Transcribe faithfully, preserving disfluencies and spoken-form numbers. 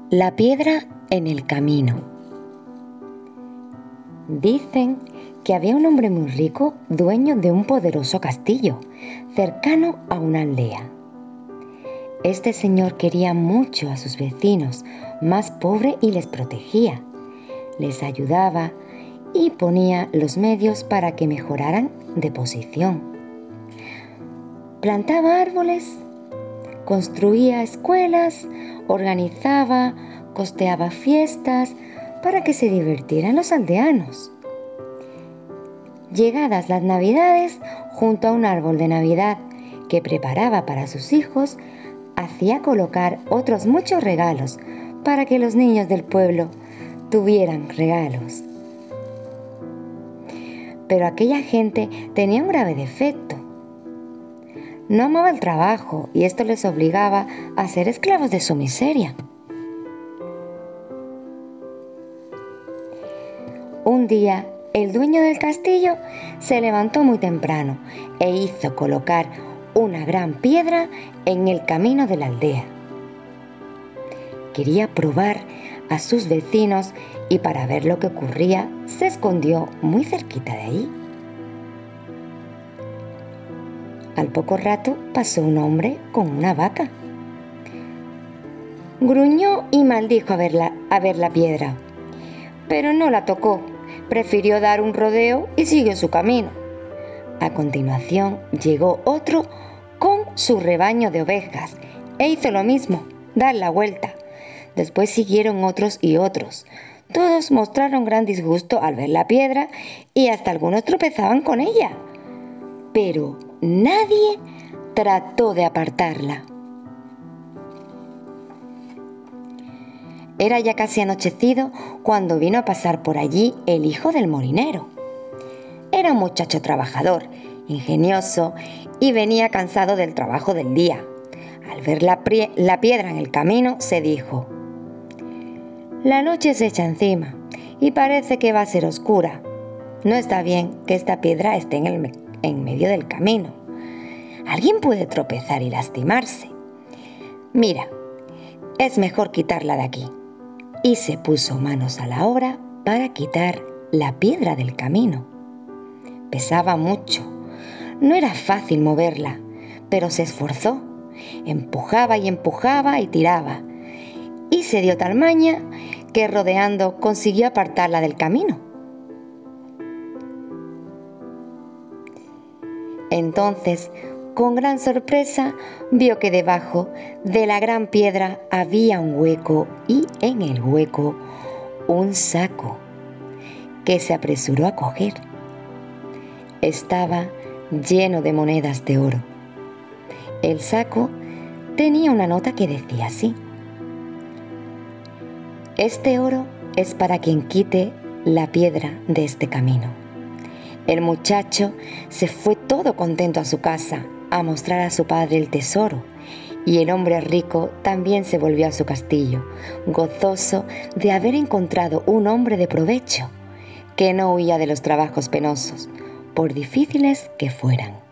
La piedra en el camino. Dicen que había un hombre muy rico, dueño de un poderoso castillo, cercano a una aldea. Este señor quería mucho a sus vecinos más pobres y les protegía, les ayudaba y ponía los medios para que mejoraran de posición. Plantaba árboles, construía escuelas, organizaba, costeaba fiestas para que se divirtieran los aldeanos. Llegadas las Navidades, junto a un árbol de Navidad que preparaba para sus hijos, hacía colocar otros muchos regalos para que los niños del pueblo tuvieran regalos. Pero aquella gente tenía un grave defecto. No amaba el trabajo y esto les obligaba a ser esclavos de su miseria. Un día, el dueño del castillo se levantó muy temprano e hizo colocar una gran piedra en el camino de la aldea. Quería probar a sus vecinos y para ver lo que ocurría se escondió muy cerquita de ahí. Al poco rato pasó un hombre con una vaca. Gruñó y maldijo a ver la, a ver la piedra, pero no la tocó. Prefirió dar un rodeo y siguió su camino. A continuación llegó otro con su rebaño de ovejas e hizo lo mismo, dar la vuelta. Después siguieron otros y otros. Todos mostraron gran disgusto al ver la piedra y hasta algunos tropezaban con ella. Pero nadie trató de apartarla. Era ya casi anochecido cuando vino a pasar por allí el hijo del molinero. Era un muchacho trabajador, ingenioso y venía cansado del trabajo del día. Al ver la, la piedra en el camino, se dijo: «La noche se echa encima y parece que va a ser oscura. No está bien que esta piedra esté en, el, en medio del camino. Alguien puede tropezar y lastimarse. Mira, es mejor quitarla de aquí». Y se puso manos a la obra para quitar la piedra del camino. Pesaba mucho. No era fácil moverla, pero se esforzó. Empujaba y empujaba y tiraba. Y se dio tal maña que rodeando consiguió apartarla del camino. Entonces, con gran sorpresa, vio que debajo de la gran piedra había un hueco y en el hueco un saco que se apresuró a coger. Estaba lleno de monedas de oro. El saco tenía una nota que decía así: «Este oro es para quien quite la piedra de este camino». El muchacho se fue todo contento a su casa a mostrar a su padre el tesoro, y el hombre rico también se volvió a su castillo, gozoso de haber encontrado un hombre de provecho, que no huía de los trabajos penosos, por difíciles que fueran.